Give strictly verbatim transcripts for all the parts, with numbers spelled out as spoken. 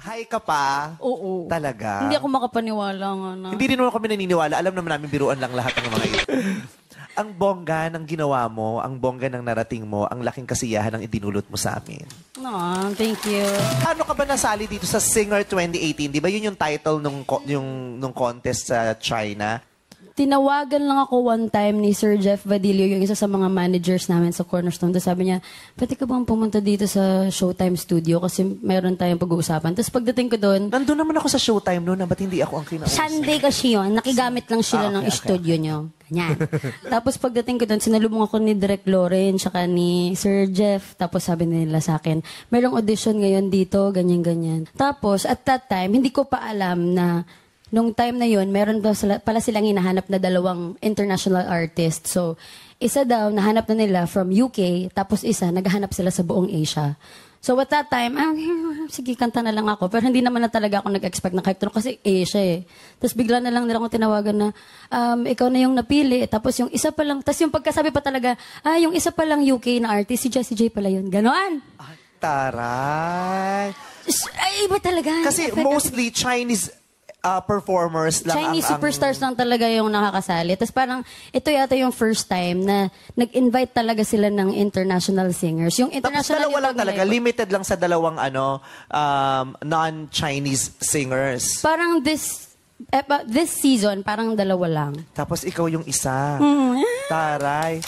High ka pa? Oo. Talaga? Hindi ako makapaniwala nga na. Hindi rin naman kami naniniwala. Alam naman namin biruan lang lahat ng mga ito. Ang bongga ng ginawa mo, ang bongga ng narating mo, ang laking kasiyahan ng idinulot mo sa amin. No, thank you. Ano ka ba nasali dito sa Singer twenty eighteen? Di ba yun yung title nung, yung, nung contest sa China? Tinawagan lang ako one time ni Sir Jeff Vadillo, yung isa sa mga managers namin sa Cornerstone. Tapos sabi niya, pwede ka bang pumunta dito sa Showtime studio kasi meron tayong pag-uusapan. Tapos pagdating ko doon... Nandun naman ako sa Showtime noon, ba't hindi ako ang kinausap? Sunday kasi yun. Nakigamit lang sila ah, okay, ng okay, studio okay. nyo. Ganyan. Tapos pagdating ko doon, sinalubong ako ni Direk Loren tsaka ni Sir Jeff. Tapos sabi nila sa akin, merong audition ngayon dito, ganyan-ganyan. Tapos at that time, hindi ko pa alam na nung time na yun, meron pala silang hinahanap na dalawang international artist. So, isa daw, nahanap na nila from U K, tapos isa, naghahanap sila sa buong Asia. So, at that time, ah, sige, kanta na lang ako. Pero hindi naman na talaga ako nag-expect na kahit kasi Asia eh. Tapos bigla na lang nila akong tinawagan na, um, ikaw na yung napili. Tapos yung isa pa lang, tapos yung pagkasabi pa talaga, ah, yung isa pa lang U K na artist, si Jessie J pala yun. Ganon! Ah, taray! Ay, iba talaga. Kasi mostly Chinese Uh, performers lang Chinese ang, superstars ang... lang talaga yung nakakasali. Tapos parang, ito yata yung first time na nag-invite talaga sila ng international singers. Yung international... Tapos dalawa lang talaga, like, limited lang sa dalawang ano um, non-Chinese singers. Parang this eh, this season, parang dalawa lang. Tapos ikaw yung isa. Mm. Taray.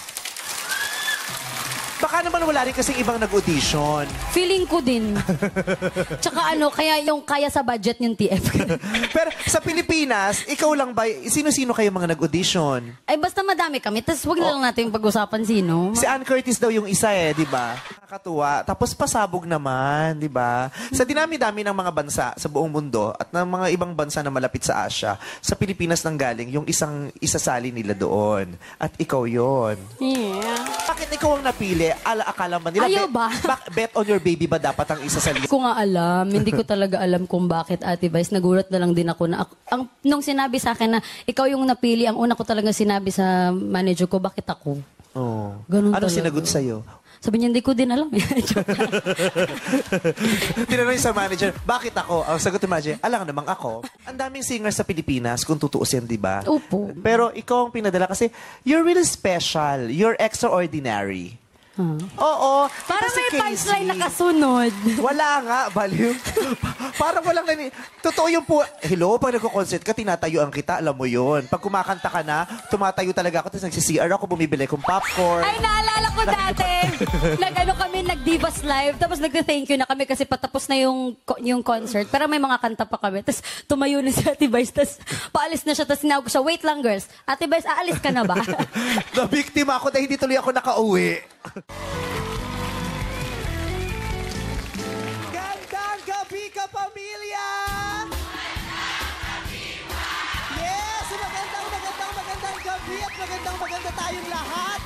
Baka naman wala rin kasing ibang nag-audition. Feeling ko din. Tsaka ano, kaya yung kaya sa budget yung T F. Pero sa Pilipinas, ikaw lang ba, sino-sino kayo mga nag-audition? Ay, basta madami kami. Tapos wag na oh. lang natin pag-usapan sino. Si Ann Curtis daw yung isa eh, di ba? Nakakatuwa. Tapos pasabog naman, di ba? Sa dinami-dami ng mga bansa sa buong mundo at ng mga ibang bansa na malapit sa Asia, sa Pilipinas nang galing yung isang isasali nila doon. At ikaw yon. Yeah. Bakit ikaw ang napili? Ala, akala ba nila? Ayaw ba? Bet, bet on your baby ba dapat ang isa sa list? Ko nga alam. Hindi ko talaga alam kung bakit, Ate Vice. Nagulat na lang din ako na, ang, nung sinabi sa akin na ikaw yung napili, ang una ko talaga sinabi sa manager ko, bakit ako? Oh. Ganun ano talaga. sinagot sa'yo? Sabi niya, hindi ko din alam. Tinanong sa manager, bakit ako? Ang sagot ng manager, alam namang ako. Ang daming singers sa Pilipinas, kung tutuusin, di ba? Opo. Pero ikaw ang pinadala kasi you're really special. You're extraordinary. Huh? Oo. Parang si may Casey. punchline na kasunod. Wala nga, baliw. Parang walang nani... Totoo yung po... Hello, pag nagko-concert ka, tinatayuan kita, alam mo yun. Pag kumakanta ka na, tumatayo talaga ako, tapos nagsi-C R ako, bumibili kong popcorn. Ay, naalala ko dati. Nag-ano kami, nag-Divas Live, tapos nag-thank you na kami kasi patapos na yung, yung concert. Pero may mga kanta pa kami. Tapos tumayo na si Ate Vice, tapos paalis na siya, tapos sinawag ko siya, wait lang girls, Ate Vice, aalis ka na ba? Na-biktima ako dahil hindi tuloy ako nakauwi. Gandang gabi ka, pamilya! Yes! Magandang, magandang, magandang gabi at magandang, maganda tayong lahat.